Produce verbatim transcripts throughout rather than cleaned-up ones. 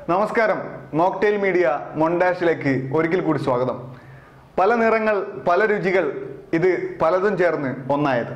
നമസ്കാരം, mocktail media മൊണ്ടാഷിലേക്ക് ഒരിക്കൽ കൂടി സ്വാഗതം. പല നിറങ്ങൾ, പല രുചികൾ, ഇത് പലതും ചേർന്ന് ഒന്നായത്.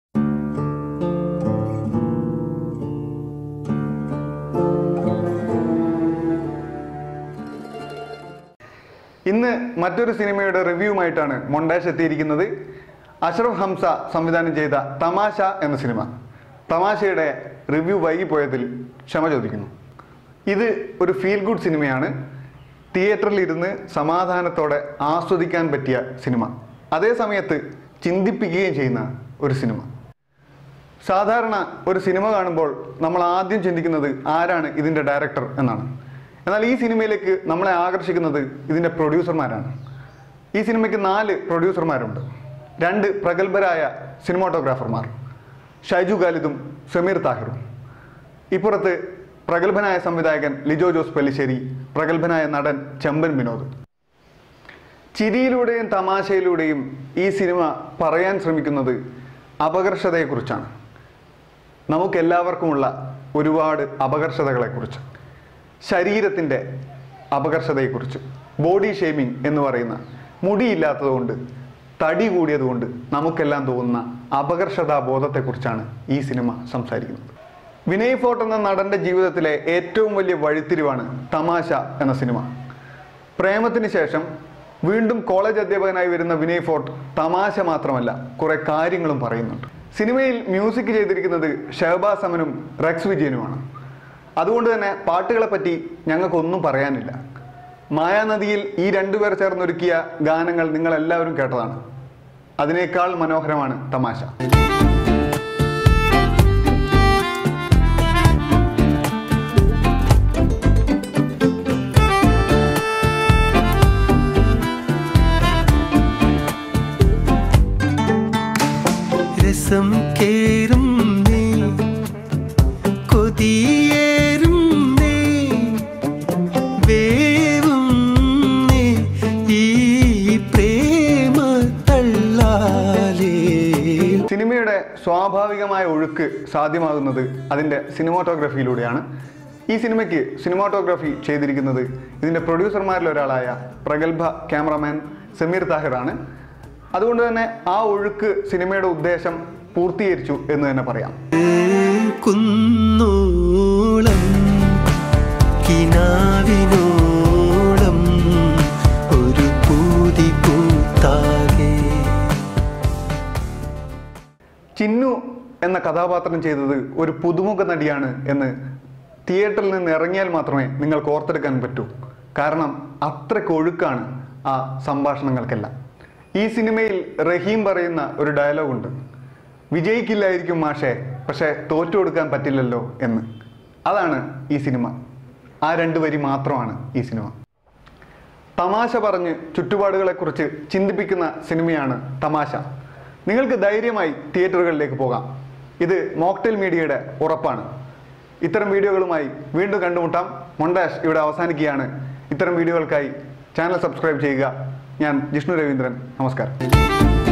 ഇന്ന് മറ്റൊരു സിനിമയുടെ റിവ്യൂവുമായിട്ടാണ് മൊണ്ടാഷ് എത്തിയിരിക്കുന്നത്. അഷ്റഫ് ഹംസ സംവിധാനം ചെയ്ത തമാശ എന്ന സിനിമ. തമാശയുടെ റിവ്യൂ വൈകിപ്പോയതിൽ ക്ഷമ ചോദിക്കുന്നു. ഇത് ഒരു ഫീൽ ഗുഡ് സിനിമയാണ്. തിയേറ്ററിൽ ഇരുന്ന് സമാധാനത്തോടെ ആസ്വദിക്കാൻ പറ്റിയ സിനിമ, അതേ സമയത്ത് ചിന്തിപ്പിക്കുകയും ചെയ്യുന്ന ഒരു സിനിമ. സാധാരണ ഒരു സിനിമ കാണുമ്പോൾ നമ്മൾ ആദ്യം ചിന്തിക്കുന്നത് ആരാണ് ഇതിൻ്റെ ഡയറക്ടർ എന്നാണ്. എന്നാൽ ഈ സിനിമയിലേക്ക് നമ്മളെ ആകർഷിക്കുന്നത് ഇതിൻ്റെ പ്രൊഡ്യൂസർമാരാണ്. ഈ സിനിമയ്ക്ക് നാല് പ്രൊഡ്യൂസർമാരുണ്ട്. രണ്ട് പ്രഗത്ഭരായ സിനിമാറ്റോഗ്രാഫർമാർ, ഷൈജു ഖാലിദും സമീർ താഹിറും. ഇപ്പുറത്ത് പ്രഗത്ഭനായ സംവിധായകൻ ലിജോ ജോസ് പെല്ലിശ്ശേരി, പ്രഗത്ഭനായ നടൻ ചെമ്പൻ വിനോദ്. ചിരിയിലൂടെയും തമാശയിലൂടെയും ഈ സിനിമ പറയാൻ ശ്രമിക്കുന്നത് അപകർഷതയെക്കുറിച്ചാണ്. നമുക്കെല്ലാവർക്കുമുള്ള ഒരുപാട് അപകർഷതകളെക്കുറിച്ച്, ശരീരത്തിൻ്റെ അപകർഷതയെക്കുറിച്ച്, ബോഡി ഷേമിംഗ് എന്ന് പറയുന്ന മുടിയില്ലാത്തതുകൊണ്ട്, തടി കൂടിയതുകൊണ്ട് നമുക്കെല്ലാം തോന്നുന്ന അപകർഷതാ ബോധത്തെക്കുറിച്ചാണ് ഈ സിനിമ സംസാരിക്കുന്നത്. വിനയ് ഫോർട്ട് എന്ന നടൻ്റെ ജീവിതത്തിലെ ഏറ്റവും വലിയ വഴിത്തിരിവാണ് തമാശ എന്ന സിനിമ. പ്രേമത്തിന് ശേഷം വീണ്ടും കോളേജ് അധ്യാപകനായി വരുന്ന വിനയ് ഫോർട്ട് തമാശ മാത്രമല്ല, കുറെ കാര്യങ്ങളും പറയുന്നുണ്ട്. സിനിമയിൽ മ്യൂസിക് ചെയ്തിരിക്കുന്നത് ഷഹബാസ് അമനും റെക്സ് വിജയനുമാണ്. അതുകൊണ്ട് തന്നെ പാട്ടുകളെ പറ്റി ഞങ്ങൾക്കൊന്നും പറയാനില്ല. മായാനദിയിൽ ഈ രണ്ടുപേർ ചേർന്നൊരുക്കിയ ഗാനങ്ങൾ നിങ്ങളെല്ലാവരും കേട്ടതാണ്. അതിനേക്കാൾ മനോഹരമാണ് തമാശ. രസം കേറും നീ, കൊതിയേറും നീ, വേവും നീ, ഈ പ്രേമ തള്ളാലേ. സിനിമയുടെ സ്വാഭാവികമായ ഒഴുക്ക് സാധ്യമാകുന്നത് അതിൻ്റെ സിനിമാറ്റോഗ്രഫിയിലൂടെയാണ്. ഈ സിനിമയ്ക്ക് സിനിമാറ്റോഗ്രഫി ചെയ്തിരിക്കുന്നത് ഇതിൻ്റെ പ്രൊഡ്യൂസർമാരിൽ ഒരാളായ പ്രഗത്ഭ ക്യാമറമാൻ സമീർ താഹിറാണ്. അതുകൊണ്ട് തന്നെ ആ ഒഴുക്ക് സിനിമയുടെ ഉദ്ദേശം പൂർത്തീകരിച്ചു എന്ന് തന്നെ പറയാം. കുന്നോളം കിനാവിനോളം ഒരു പൂതി പൂത്താകെ. ചിന്നു എന്ന കഥാപാത്രം ചെയ്തത് ഒരു പുതുമുഖ നടിയാണ് എന്ന് തിയേറ്ററിൽ നിന്ന് ഇറങ്ങിയാൽ മാത്രമേ നിങ്ങൾക്ക് ഓർത്തെടുക്കാൻ പറ്റൂ. കാരണം അത്രയ്ക്ക് ഒഴുക്കാണ് ആ സംഭാഷണങ്ങൾക്കെല്ലാം. ഈ സിനിമയിൽ റഹീം പറയുന്ന ഒരു ഡയലോഗുണ്ട്, വിജയിക്കില്ലായിരിക്കും മാഷേ, പക്ഷേ തോറ്റു കൊടുക്കാൻ പറ്റില്ലല്ലോ എന്ന്. അതാണ് ഈ സിനിമ. ആ രണ്ട് വരി മാത്രമാണ് ഈ സിനിമ. തമാശ പറഞ്ഞ് ചുറ്റുപാടുകളെക്കുറിച്ച് ചിന്തിപ്പിക്കുന്ന സിനിമയാണ് തമാശ. നിങ്ങൾക്ക് ധൈര്യമായി തിയേറ്ററുകളിലേക്ക് പോകാം. ഇത് മോക്ടെയിൽ മീഡിയയുടെ ഉറപ്പാണ്. ഇത്തരം വീഡിയോകളുമായി വീണ്ടും കണ്ടുമുട്ടാം. മൊണ്ടാഷ് ഇവിടെ അവസാനിക്കുകയാണ്. ഇത്തരം വീഡിയോകൾക്കായി ചാനൽ സബ്സ്ക്രൈബ് ചെയ്യുക. ഞാൻ ജിഷ്ണു രവീന്ദ്രൻ. നമസ്കാരം.